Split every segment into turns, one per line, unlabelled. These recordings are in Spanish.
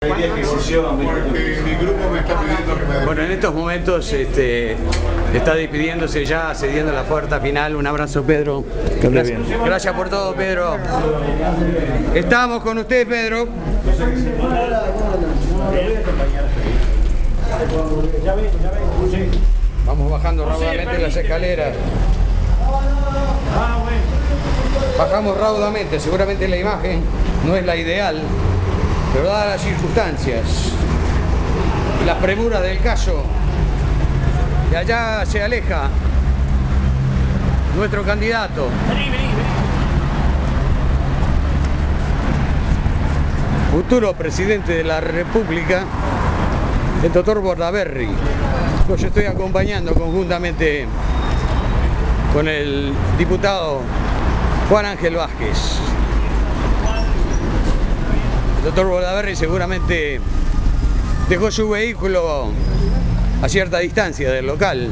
Bueno, en estos momentos está despidiéndose ya, cediendo la puerta final. Un abrazo, Pedro. Gracias por todo, Pedro. Estamos con usted, Pedro. Vamos bajando raudamente las escaleras. Bajamos raudamente, seguramente la imagen no es la ideal, pero dadas las circunstancias y las premuras del caso, de allá se aleja nuestro candidato. Futuro presidente de la República, el doctor Bordaberry. Yo estoy acompañando conjuntamente con el diputado Juan Ángel Vázquez. El doctor Bordaberry seguramente dejó su vehículo a cierta distancia del local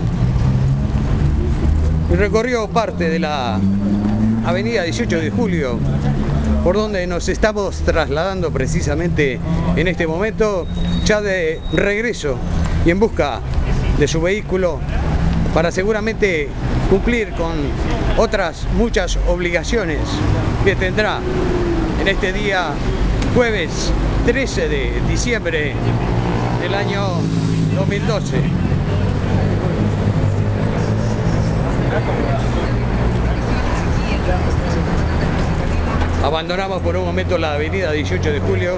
y recorrió parte de la avenida 18 de Julio, por donde nos estamos trasladando precisamente en este momento, ya de regreso y en busca de su vehículo, para seguramente cumplir con otras muchas obligaciones que tendrá en este día jueves 13 de diciembre del año 2012. Abandonamos por un momento la avenida 18 de Julio.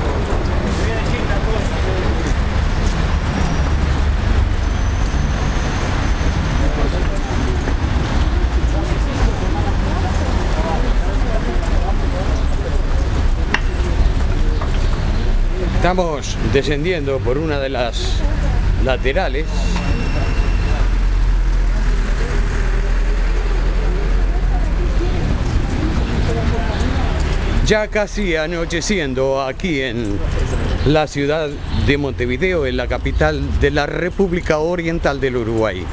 Estamos descendiendo por una de las laterales. Ya casi anocheciendo aquí en la ciudad de Montevideo, en la capital de la República Oriental del Uruguay.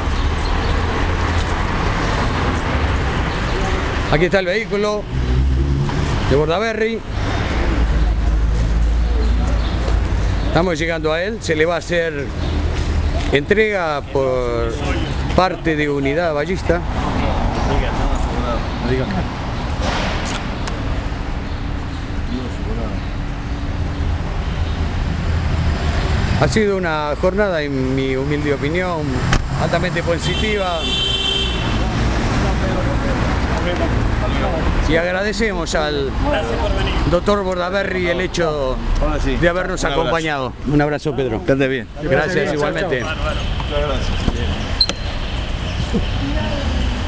Aquí está el vehículo de Bordaberry. Estamos llegando a él, se le va a hacer entrega por parte de unidad ballista. Ha sido una jornada, en mi humilde opinión, altamente positiva. Y agradecemos al doctor Bordaberry el hecho de habernos acompañado. Un abrazo, Pedro.
Que ande bien.
Gracias, igualmente.
Muchas gracias.